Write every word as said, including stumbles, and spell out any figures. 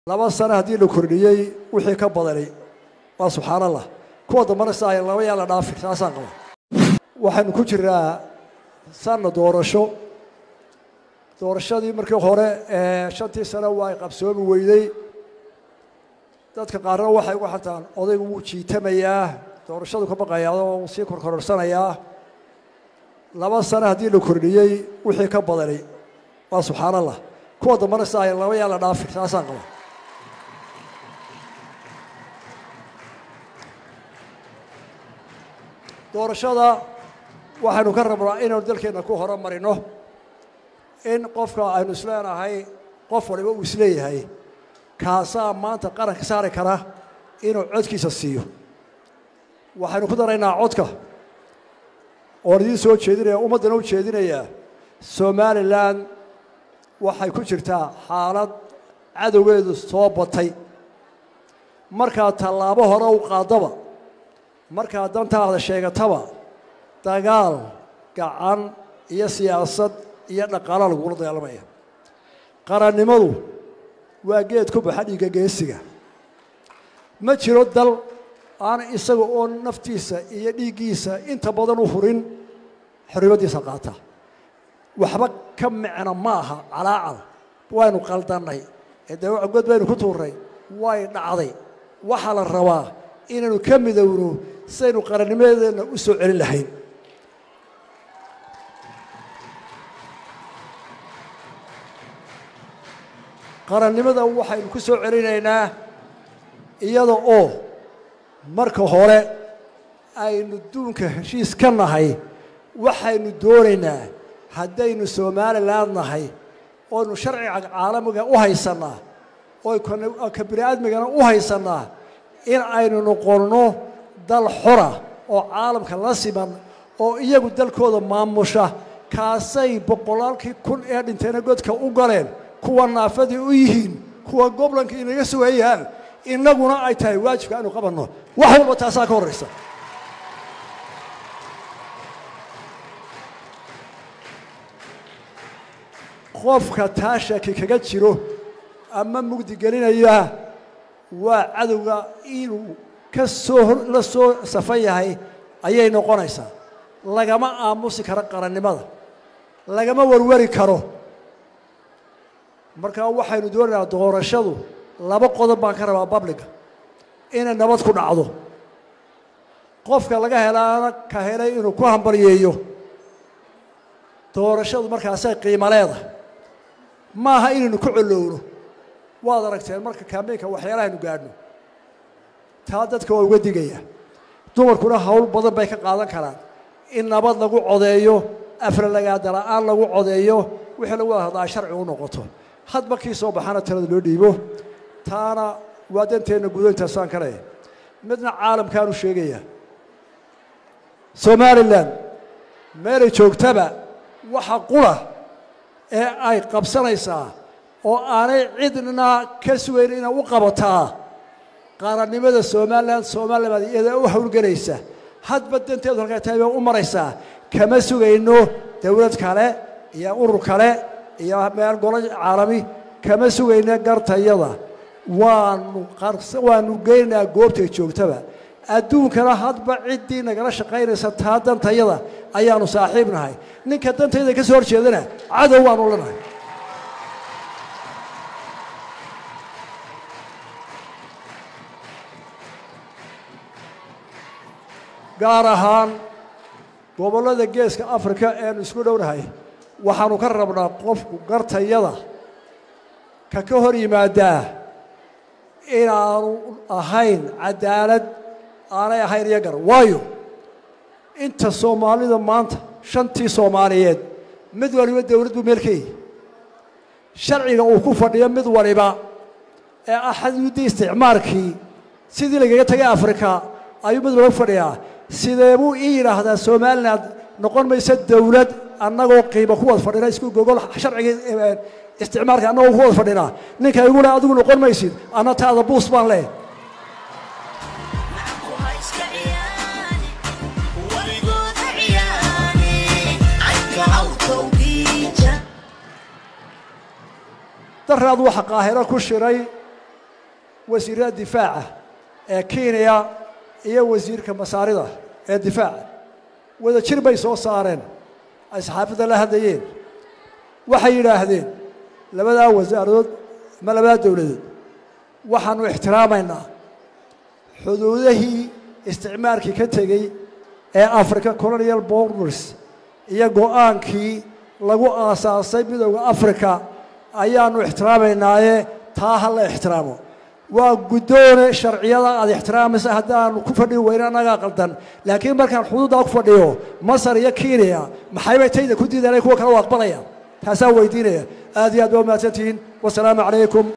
laba sano hadii la kordhiyay wixii ka badanay waa subxaanallah kuwa dambana saay laba yaa la dhaafay saasaan qaba waxaan ku jiraa sanad doorasho doorashadii markii hore ee shantii sano waa qabsoomi weyday dadka qaarna waxay ugu xataan odaygu wuu jiitamayaa doorashadu ka baqayaa oo si korkorsanayaa laba sano hadii la kordhiyay wixii ka badanay waa subxaanallah kuwa dambana saay laba yaa la dhaafay saasaan qaba doorashada waxaanu ka rabnaa inaynu dalkeena ku horumarino in qofka aynu isleenahay qof waliba uu isleeyahay kaasaa maanta qaranka saari kara inuu codkiisa siiyo waxaanu ku daraynaa codka oo idin soo jeedinaya ummadana u jeedinaya Somaliland waxay ku jirtaa xaalad cadawgeedu soo batay marka tallaabo hore u qaadaba marka dantaada sheegataba dagaal gacan iyo siyaasad iyo dhaqaale lagu dagaalamaya qarannimadu waa geed ku baxa dhiiga geesiga ma jiro dal aan isaga oo naftiisa iyo dhiigiisa inta badan u hurin xorriyadiisa qaata waxba ka macna maaha calaacal waynu qaldanay ee dawlad baynu ku tuuray way dhacday waxa la rabaa inaynu ka midowno saynu qarannimadeena u soo celin lahayn qarannimada waxaynu ku soo celinaynaa iyada oo marka hore aynu duunka heshiis ka nahay waxaynu doonaynaa haddaynu Somaliland nahay oo sharciga caalamiga u haysanaa oo ka bini'aadmigana u haysanaa in aynu noqonno dal xora oo caalamka la siman oo iyagu dalkooda maamusha kaasay boqolaalkii kun ee dhinteena godka u galeen kuwa naafadii u yihiin kuwa gobolka inaga sugayaan inaguna ay tahay waajibka aanu qabanno wax walba taasaa ka horeysa qofka taashaki kaga jiro ama mugdi gelinaya waa cadowga inuu ka soo la soo safan yahay ayay noqonaysaa lagama aamusi karo qarannimada lagama warwari karo marka waxaynu doonaynaa doorashadu laba qodob baan ka rabaa publica inay nabad ku dhacdo qofka laga helaana ka helay inuu ku hambalyeeyo doorashadu markaasay qiimo leedahay maaha inaynu ku colowno waad aragteen marka kaambeynka waxyaalahaaynu gaadhno taa dadka waa uga digaya dumarkuna hawl badan bay ka qaadan karaan in nabad lagu codeeyo afralagaadala-aan lagu codeeyo wixii lagu wada hadlaa sharci u noqoto hadba kii soo baxana talada loo dhiibo taana waa danteena gudayntaasaan ka leeyahay midna caalamkaanu sheegaya Somaliland meelay joogtaba waxa qura ee ay qabsanaysaa oo aanay cidna ka sugayn inay u qabataa qarannimada Somaliland Somaliland iyada u hawlgalaysa hadba danteedu halka tahay u maraysaa kama sugayno dawlad kale iyo urur kale iyo meel golaha caalami kama sugayna gartayada waanu qarso waanu geynaa goobta joogtaba adduunkana hadba cidii nagala shaqaynaysa taa dantayada ayaanu saaxiibnahay ninka dantayada ka soo horjeedana cadow waanu leenahay gaar ahaan gobollada geeska Afrika ee isku dhownahay waxaanu ka rabnaa qofku gartayada ka ka hor yimaada inaanu ahayn cadaalad aanay ahayn iyagar waayo inta Soomaalida maanta shantii Soomaaliyeed mid waliba dawladdu meelkay sharciga uu ku fadhiyo mid waliba ee axadudii isticmaalkii sidii laga tagay Afrika ayuu mid waliba fadhiyaa sidee buu yiraahdaa Somaliland noqon maysa dawlad annagoo qiimo ku wada fadhina isku gogol sharciga isticmaalka annagoo ku wada fadhina ninka igu leh adigu noqon maysid ana taada buus baan leh daraad waxa qaahiro ku shiray وزير الدفاع كينيا إيه وزير كمساردة الدفاع وإذا شرب يسوع صارن أصحاب الله هذين وحي هذين لبدا وزارة ما لبدا دولة وحنو احترامنا حدوده استعمار كي كتجي أفريقيا كولونيال بوردرز يجو أنكي لجو أساسي بدو أفريقيا أيانو احترامنا تاه الله احترامه وقدور شرعية هذا احترام سهدان وكفردي ويننا قلتن لكن مركان حدود أكفرديو مصر يكينيا محيبة تيدا كنتي ذلك هو كانوا أقبليا تسوي دينه هذه أدوم ما تتين والسلام عليكم.